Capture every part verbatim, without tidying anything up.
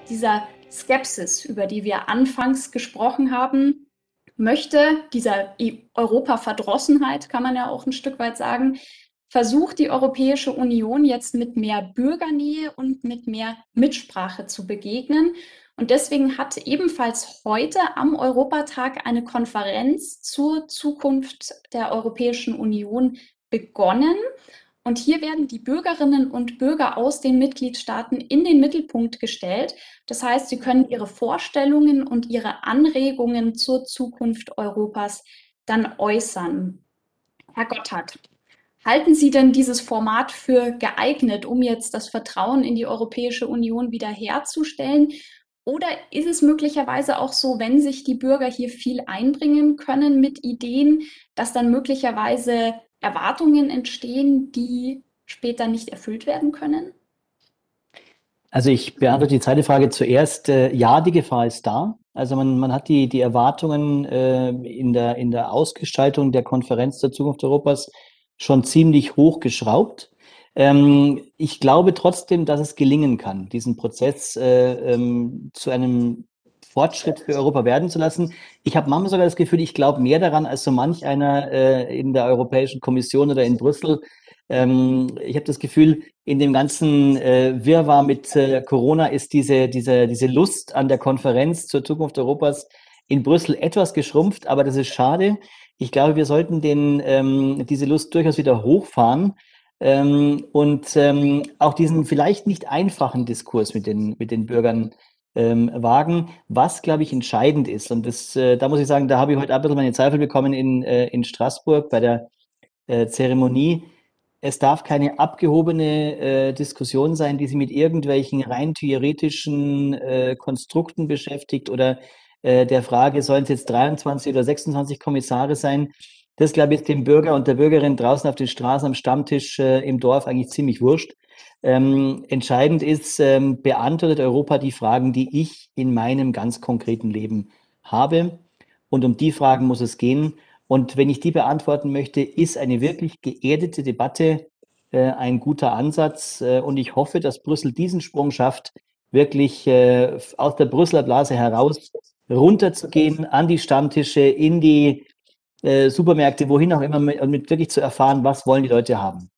dieser Skepsis, über die wir anfangs gesprochen haben, möchte, dieser Europa-Verdrossenheit, kann man ja auch ein Stück weit sagen, versucht die Europäische Union jetzt mit mehr Bürgernähe und mit mehr Mitsprache zu begegnen. Und deswegen hat ebenfalls heute am Europatag eine Konferenz zur Zukunft der Europäischen Union begonnen. Und hier werden die Bürgerinnen und Bürger aus den Mitgliedstaaten in den Mittelpunkt gestellt. Das heißt, sie können ihre Vorstellungen und ihre Anregungen zur Zukunft Europas dann äußern. Herr Gotthard, halten Sie denn dieses Format für geeignet, um jetzt das Vertrauen in die Europäische Union wiederherzustellen? Oder ist es möglicherweise auch so, wenn sich die Bürger hier viel einbringen können mit Ideen, dass dann möglicherweise Erwartungen entstehen, die später nicht erfüllt werden können? Also ich beantworte die zweite Frage zuerst. Äh, ja, die Gefahr ist da. Also man, man hat die, die Erwartungen äh, in der, in der Ausgestaltung der Konferenz zur Zukunft Europas schon ziemlich hochgeschraubt. Ähm, ich glaube trotzdem, dass es gelingen kann, diesen Prozess äh, ähm, zu einem Fortschritt für Europa werden zu lassen. Ich habe manchmal sogar das Gefühl, ich glaube mehr daran als so manch einer äh, in der Europäischen Kommission oder in Brüssel. Ähm, ich habe das Gefühl, in dem ganzen äh, Wirrwarr mit äh, Corona ist diese, diese, diese Lust an der Konferenz zur Zukunft Europas in Brüssel etwas geschrumpft, aber das ist schade. Ich glaube, wir sollten den, ähm, diese Lust durchaus wieder hochfahren ähm, und ähm, auch diesen vielleicht nicht einfachen Diskurs mit den, mit den Bürgern ähm, wagen, was, glaube ich, entscheidend ist. Und das, äh, da muss ich sagen, da habe ich heute ein bisschen meine Zweifel bekommen in, äh, in Straßburg bei der äh, Zeremonie. Es darf keine abgehobene äh, Diskussion sein, die sich mit irgendwelchen rein theoretischen äh, Konstrukten beschäftigt oder äh, der Frage, sollen es jetzt dreiundzwanzig oder sechsundzwanzig Kommissare sein? Das, glaube ich, ist dem Bürger und der Bürgerin draußen auf den Straßen am Stammtisch äh, im Dorf eigentlich ziemlich wurscht. Ähm, entscheidend ist, ähm, beantwortet Europa die Fragen, die ich in meinem ganz konkreten Leben habe? Und um die Fragen muss es gehen. Und wenn ich die beantworten möchte, ist eine wirklich geerdete Debatte äh, ein guter Ansatz. Äh, und ich hoffe, dass Brüssel diesen Sprung schafft, wirklich äh, aus der Brüsseler Blase heraus runterzugehen, an die Stammtische, in die äh, Supermärkte, wohin auch immer, mit, und mit wirklich zu erfahren, was wollen die Leute haben.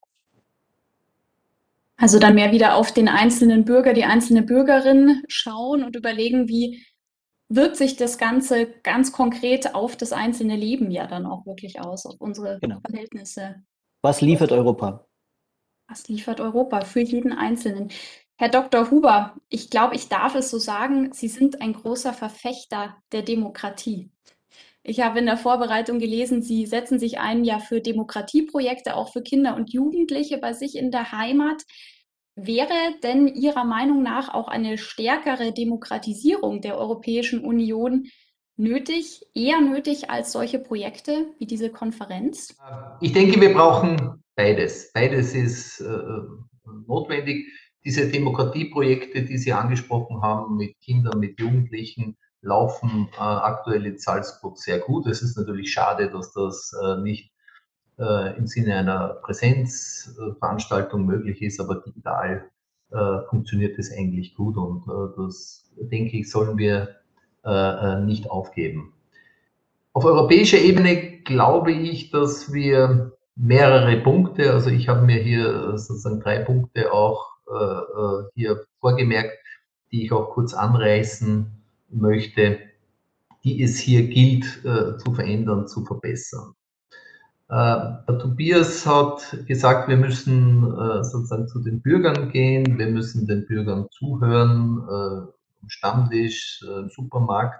Also dann mehr wieder auf den einzelnen Bürger, die einzelne Bürgerin schauen und überlegen, wie wirkt sich das Ganze ganz konkret auf das einzelne Leben ja dann auch wirklich aus, auf unsere Genau. Verhältnisse. Was liefert Europa? Was liefert Europa für jeden Einzelnen? Herr Doktor Huber, ich glaube, ich darf es so sagen, Sie sind ein großer Verfechter der Demokratie. Ich habe in der Vorbereitung gelesen, Sie setzen sich ein ja für Demokratieprojekte, auch für Kinder und Jugendliche bei sich in der Heimat. Wäre denn Ihrer Meinung nach auch eine stärkere Demokratisierung der Europäischen Union nötig, eher nötig als solche Projekte wie diese Konferenz? Ich denke, wir brauchen beides. Beides ist äh, notwendig. Diese Demokratieprojekte, die Sie angesprochen haben, mit Kindern, mit Jugendlichen, laufen äh, aktuell in Salzburg sehr gut. Es ist natürlich schade, dass das äh, nicht äh, im Sinne einer Präsenzveranstaltung möglich ist, aber digital äh, funktioniert das eigentlich gut und äh, das, denke ich, sollen wir äh, nicht aufgeben. Auf europäischer Ebene glaube ich, dass wir mehrere Punkte, also ich habe mir hier sozusagen drei Punkte auch äh, hier vorgemerkt, die ich auch kurz anreißen möchte, die es hier gilt äh, zu verändern, zu verbessern. Äh, der Tobias hat gesagt, wir müssen äh, sozusagen zu den Bürgern gehen, wir müssen den Bürgern zuhören, äh, am Stammtisch, äh, im Supermarkt.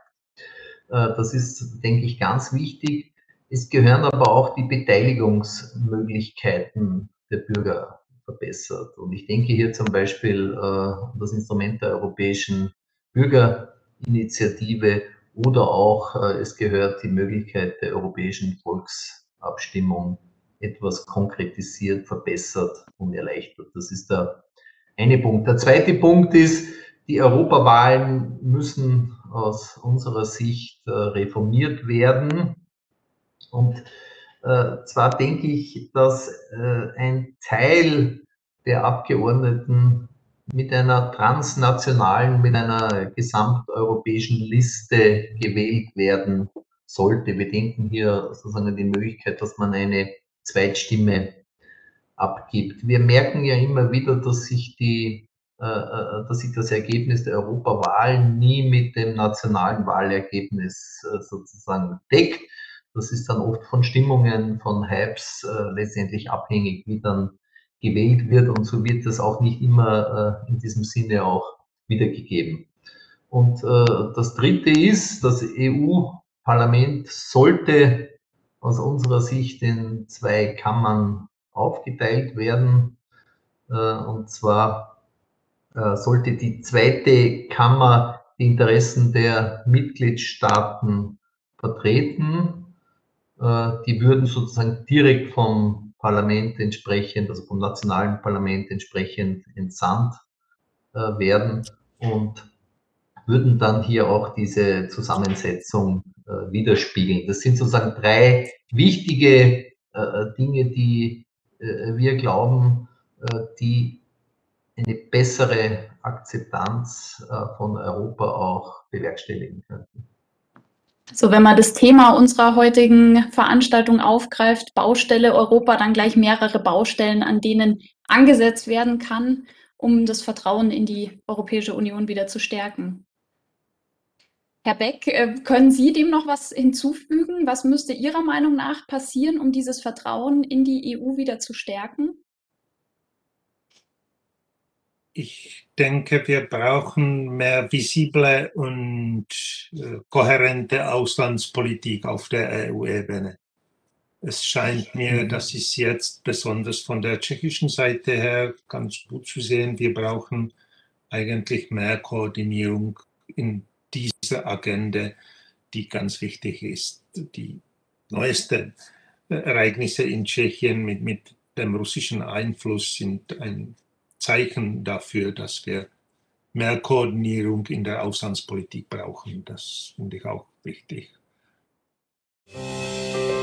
Das ist, denke ich, ganz wichtig. Es gehören aber auch die Beteiligungsmöglichkeiten der Bürger verbessert. Und ich denke hier zum Beispiel an das Instrument der Europäischen Bürgerinitiative oder auch es gehört die Möglichkeit der Europäischen Volksabstimmung etwas konkretisiert, verbessert und erleichtert. Das ist der eine Punkt. Der zweite Punkt ist, die Europawahlen müssen aus unserer Sicht äh, reformiert werden. Und äh, zwar denke ich, dass äh, ein Teil der Abgeordneten mit einer transnationalen, mit einer gesamteuropäischen Liste gewählt werden sollte. Wir denken hier sozusagen an die Möglichkeit, dass man eine Zweitstimme abgibt. Wir merken ja immer wieder, dass sich die, äh, dass sich das Ergebnis der Europawahl nie mit dem nationalen Wahlergebnis äh, sozusagen deckt. Das ist dann oft von Stimmungen, von Hypes äh, letztendlich abhängig, wie dann gewählt wird, und so wird das auch nicht immer äh, in diesem Sinne auch wiedergegeben. Und äh, das Dritte ist, das E U-Parlament sollte aus unserer Sicht in zwei Kammern aufgeteilt werden. Äh, und zwar äh, sollte die zweite Kammer die Interessen der Mitgliedstaaten vertreten. Äh, die würden sozusagen direkt vom Parlament entsprechend, also vom nationalen Parlament entsprechend entsandt äh, werden und würden dann hier auch diese Zusammensetzung äh, widerspiegeln. Das sind sozusagen drei wichtige äh, Dinge, die äh, wir glauben, äh, die eine bessere Akzeptanz äh, von Europa auch bewerkstelligen könnten. So, wenn man das Thema unserer heutigen Veranstaltung aufgreift, Baustelle Europa, dann gleich mehrere Baustellen, an denen angesetzt werden kann, um das Vertrauen in die Europäische Union wieder zu stärken. Herr Beck, äh, können Sie dem noch was hinzufügen? Was müsste Ihrer Meinung nach passieren, um dieses Vertrauen in die E U wieder zu stärken? Ich denke, wir brauchen mehr visible und äh, kohärente Auslandspolitik auf der E U-Ebene. Es scheint mir, das ist jetzt besonders von der tschechischen Seite her ganz gut zu sehen. Wir brauchen eigentlich mehr Koordinierung in dieser Agenda, die ganz wichtig ist. Die neuesten Ereignisse in Tschechien mit, mit dem russischen Einfluss sind ein Zeichen dafür, dass wir mehr Koordinierung in der Auslandspolitik brauchen. Das finde ich auch wichtig.